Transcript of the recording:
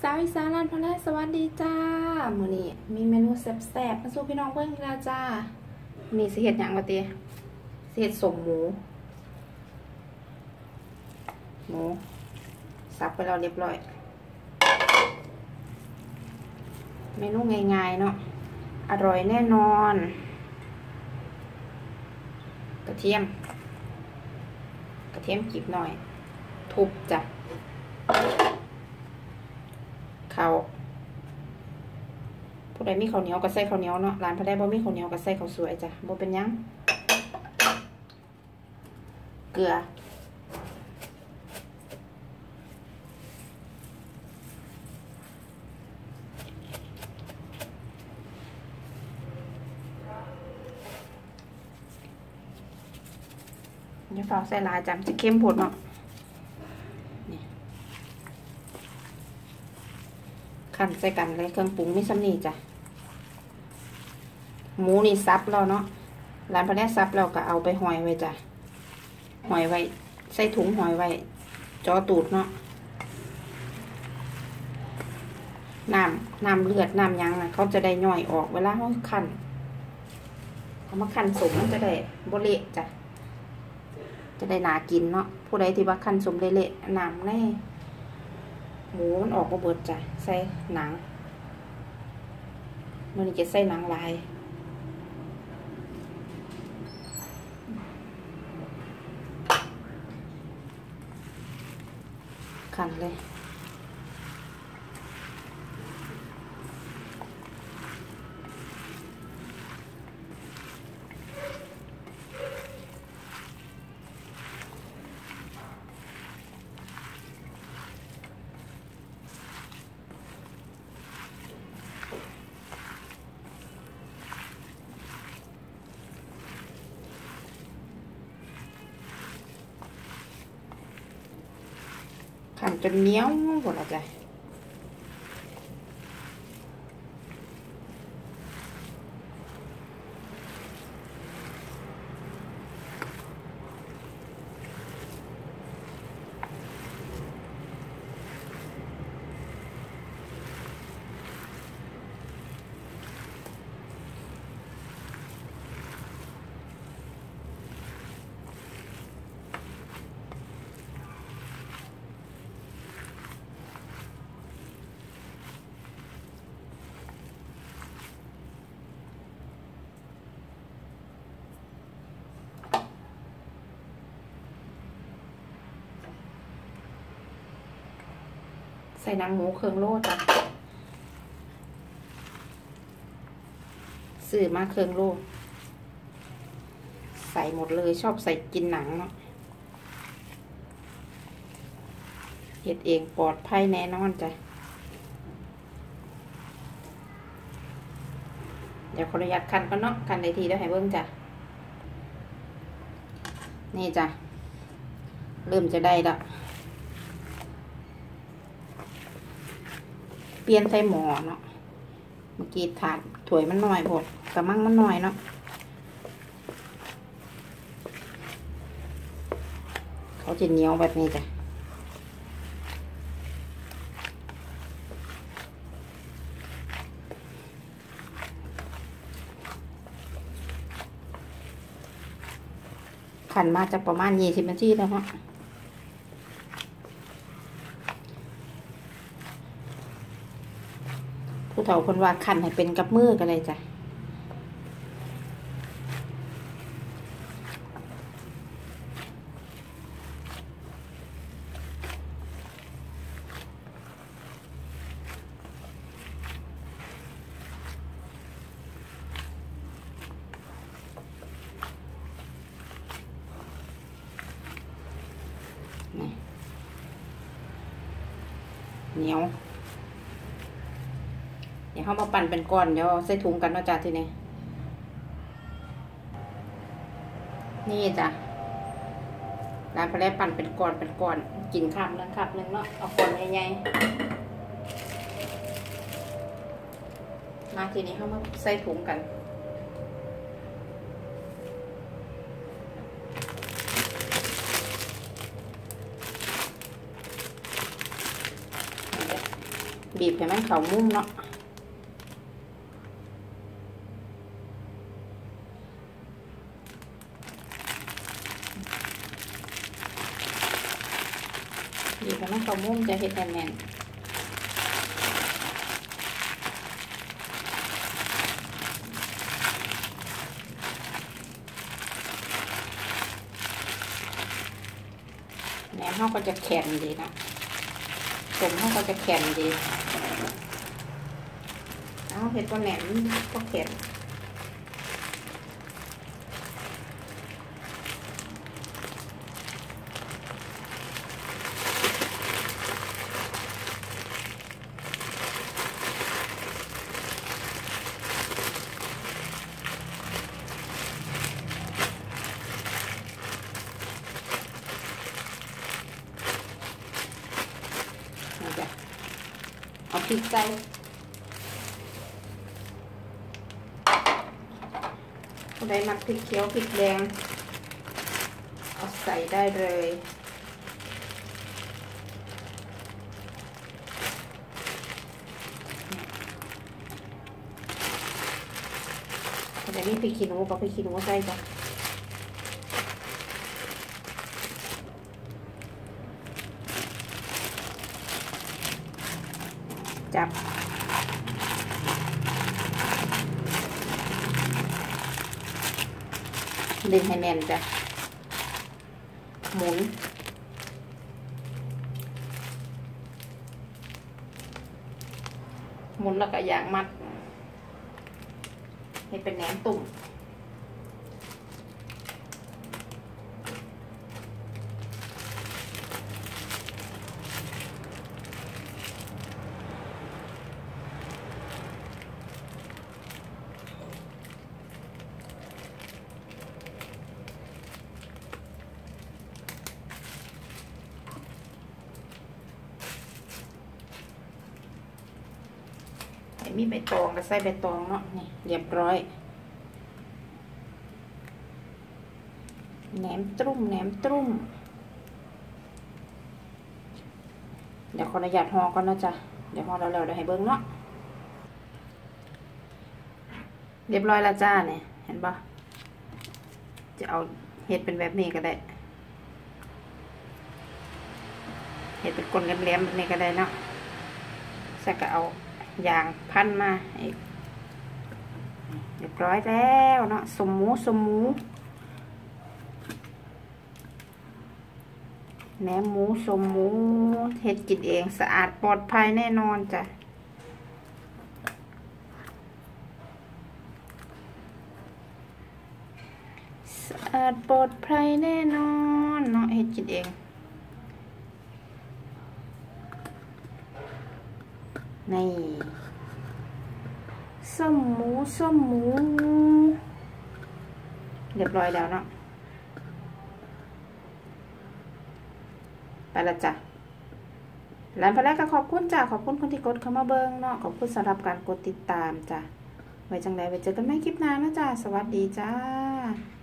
สาวอีสานร้านพะแล่สวัสดีจ้ามื้อนี้มีเมนูแซ่บๆมาสู่พี่น้องเพิ่งแล้วจ้านี่สิเฮ็ดหยังวะติสิเฮ็ดสมหมูสับไปแล้วเรียบร้อยเมนูง่ายๆเนาะอร่อยแน่นอนกระเทียมกรีบหน่อยทุบจ้ะข้าวผู้ใดมีข้าวเหนียวก็ใส่ข้าวเหนียวเนาะร้านพะแล่บ่มีข้าวเหนียวก็ใส่ข้าวสวยจ้ะบ่เป็นหยังเกลืออย่าฝากใส่หลายจ้ะจะเข้มโพดเนาะขั้นใส่กันเลยเครื่องปรุงมีซ้ำนี่จ้ะหมูนี่ซับแล้วเนาะร้านพะแล่ซับเราก็เอาไปห่อยไว้จ้ะห่อยไว้ใส่ถุงห่อยไว้จ่อตูดเนาะน้ำเลือดน้ำยังนะเขาจะได้ย่อยออกเวลาเขาคั่นเขามาคั่นสมมันจะได้บ่เละจ้ะจะได้น่ากินเนาะผู้ใดที่ว่าคั่นสมเละๆน้ำแน่หมูมันออกมาเบิดจ้ะใส่หนังมันจะใส่หนังลายขันเลยขันจนเหนียวหมดละจ้ะใส่หนังหมูเครื่องโลจ้ะซื้อมาเครื่องโลใส่หมดเลยชอบใส่กินหนังเนาะเฮ็ดเองปลอดภัยแน่นอนจ้ะเดี๋ยวขออนุญาตคั่นก่อนเนาะคั่นได้ทีแล้วให้เบิ่งจ้ะนี่จ้ะเริ่มจะได้แล้วเปลี่ยนใส่หม้อเนาะเมื่อกี้ถาดถ้วยมันน้อยหมดกระมังมันน้อยเนาะเขาจะเหนียวแบบนี้จ้ะขันมาจะประมาณ20 นาทีแล้วเนาะผู้เฒ่าคนว่าขันให้เป็นกับมือกันเลยจ้ะเหนียวเดี๋ยวเขามาปั่นเป็นก้อนเดี๋ยวใส่ถุงกันเนาะจ้ะทีนี้นี่จ้ะร้านพะแล่ปั่นเป็นก้อนกินคำนึงเนาะเอาก้อนใหญ่ๆมาทีนี้เขามาใส่ถุงกัน ดบีบให้มันเข้ามุมเนาะบีบให้มันเข้ามุมจะเฮ็ดแน่นแหนมเขาก็จะแข็งดีนะสมเขาก็จะแข็งดีเอาเห็ดตัวแหนมก็แข็งเอาพริกใส่ผู้ใดมักพริกเขียวพริกแดงเอาใส่ได้เลยผู้ใดมีพริกขี้หนูก็พริกขี้หนูใส่จ้ะจับดึงให้แน่นจ้ะหมุนแล้วก็ยางมัดให้เป็นแหนมตุ่มมีใบตองก็ใส่ใบตองเนาะนี่เรียบร้อยแหนมตุ้มเดี๋ยวขออนุญาตห่อก่อนนะจ๊ะเดี๋ยวห่อแล้วเดี๋ยวให้เบิ้งเนาะเรียบร้อยแล้วจ้าเนี่ยเห็นปะจะเอาเห็ดเป็นแบบนี้ก็ได้เห็ดเป็นกลนแหลมๆแบบนี้ก็ได้เนาะใส่ก็เอายางพันมาอีกเรียบร้อยแล้วเนาะสมหมูแหนมหมูสมหมูเฮ็ดกินเองสะอาดปลอดภัยแน่นอนจ้ะสะอาดปลอดภัยแน่นอนเนาะเฮ็ดกินเองนี่ส้มหมูเรียบร้อยแล้วเนาะไปละจ้ะหลังไปแล้วก็ขอบคุณจ้ะขอบคุณคนที่กดเข้ามาเบิ่งเนาะขอบคุณสำหรับการกดติดตามจ้ะไว้จังไดไว้เจอกันใหม่คลิปหน้านะจ้ะสวัสดีจ้า